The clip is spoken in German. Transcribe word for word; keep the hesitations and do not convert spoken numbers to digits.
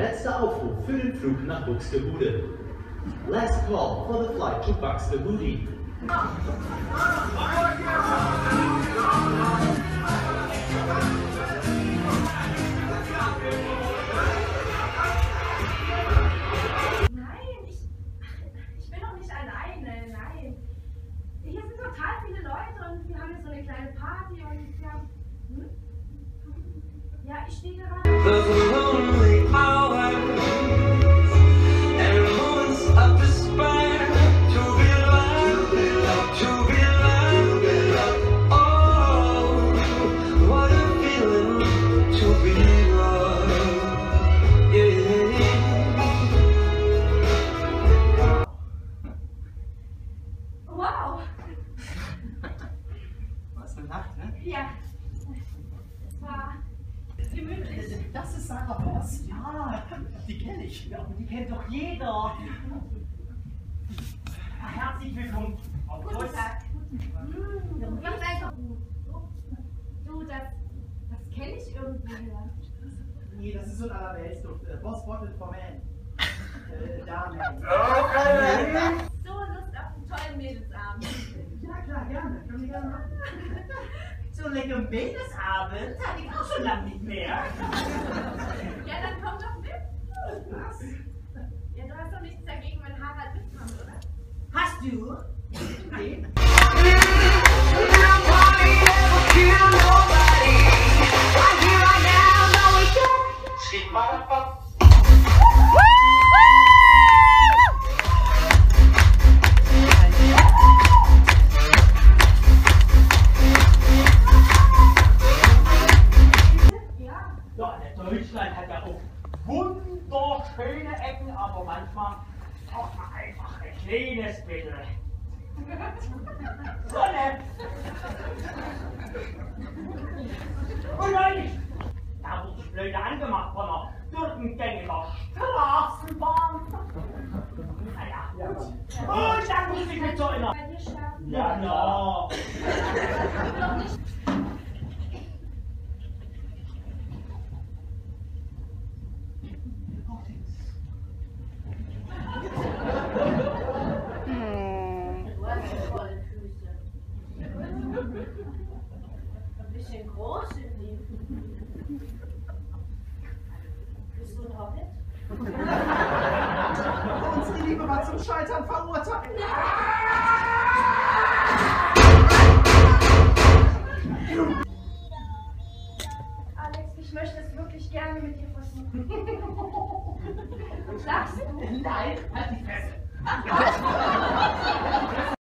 Letzter Aufruf für den Flug nach Buxtehude. Last call for the flight to Buxtehude. Nein, ich, ich bin doch nicht alleine, nein. Hier sind total viele Leute und wir haben jetzt so eine kleine Party und ja, hm? Ja, ich stehe gerade. Wow! Was eine Nacht, ne? Ja, es war gemütlich. Das ist Sarah Voss. Ja, die kenne ich. Ja, aber die kennt doch jeder. Herzlich willkommen. Auf Guten Voss. Tag. Hm, macht einfach gut. Du, das, das kenne ich irgendwoher. Nee, das ist so ein Allerweltsduft. Äh, Boss Bottle for Man. Äh, Damen. So Lust auf einen tollen Mädelsabend. Ja, klar, gerne. Können wir gerne machen. So einen leckeren Mädelsabend hatte ich auch schon lange nicht mehr. Ja, dann komm doch mit. Was? Ja, du hast doch nichts dagegen, wenn Harald mitkommt, oder? Hast du? Nee. Ja. Ja, der Deutschland hat ja auch wunderschöne Ecken, aber manchmal braucht man einfach ein kleines bisschen Sonne. Und neulich, da wurde ich blöde angemacht von einer durchgängiger Straßenbahn. Naja, gut. Und dann muss ich mich so erinnern. Bei dir schlafen. Ja, ja. Doch nicht. Du hast ja volle Füße. Ein bisschen groß sind die. Bist du ein Hobbit? Unsere Liebe war zum Scheitern verurteilt. Alex, ich möchte es wirklich gerne mit dir versuchen. Lachst du? Nein, halt die Fresse.